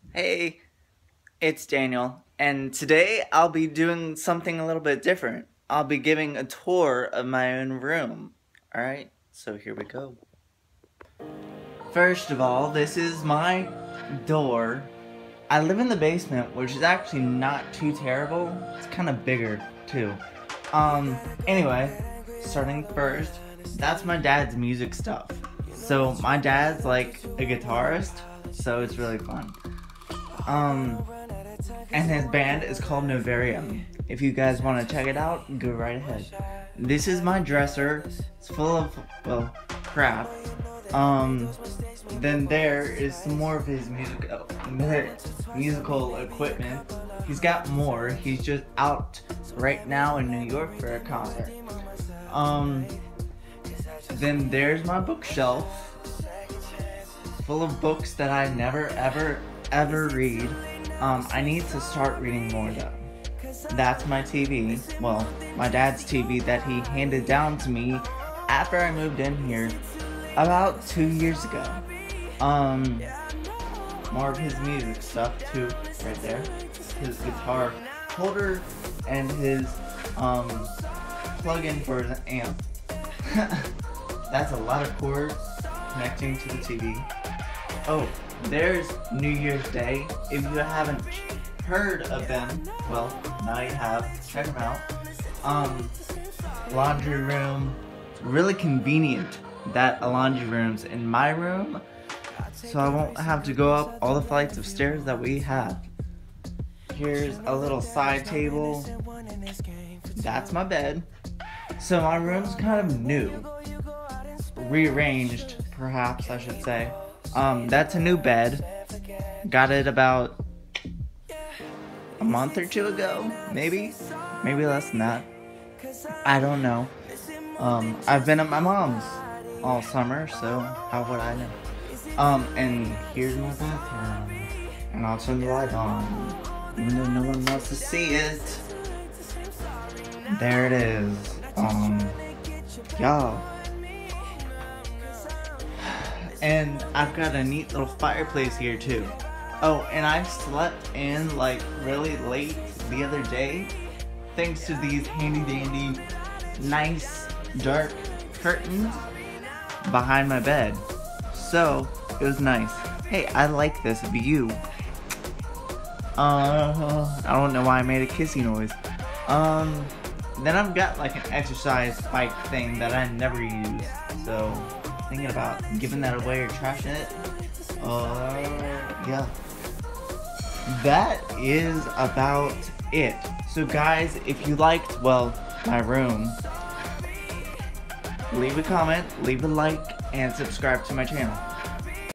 Hey, it's Daniel, and today I'll be doing something a little bit different. I'll be giving a tour of my own room. Alright, so here we go. First of all, this is my door. I live in the basement, which is actually not too terrible. It's kind of bigger, too. Anyway, starting first, that's my dad's music stuff. So my dad's like a guitarist, so it's really fun. And his band is called Novarium. If you guys want to check it out, go right ahead. This is my dresser. It's full of, well, crap. Then there is some more of his musical equipment. He's got more. He's just out right now in New York for a concert. Then there's my bookshelf, full of books that I never ever read. I need to start reading more though. That's my TV. Well, my dad's TV that he handed down to me after I moved in here about 2 years ago. More of his music stuff too, right there. His guitar holder and his plug-in for his amp. That's a lot of cords connecting to the TV. Oh, there's New Year's Day. If you haven't heard of them, well, now you have. Check them out. Laundry room. Really convenient that a laundry room's in my room, so I won't have to go up all the flights of stairs that we have. Here's a little side table. That's my bed. So my room's kind of new. Rearranged, perhaps I should say. That's a new bed. Got it about a month or two ago, maybe less than that. I don't know. I've been at my mom's all summer, so how would I know? And here's my bathroom, and I'll turn the light on, even though no one wants to see it. There it is. Y'all. And I've got a neat little fireplace here too. Oh, and I slept in like really late the other day thanks to these handy dandy, nice, dark curtains behind my bed. So, it was nice. Hey, I like this view. I don't know why I made a kissy noise. Then I've got like an exercise bike thing that I never use. So, thinking about giving that away or trashing it. Yeah. That is about it. So guys, if you liked, well, my room, leave a comment, leave a like, and subscribe to my channel.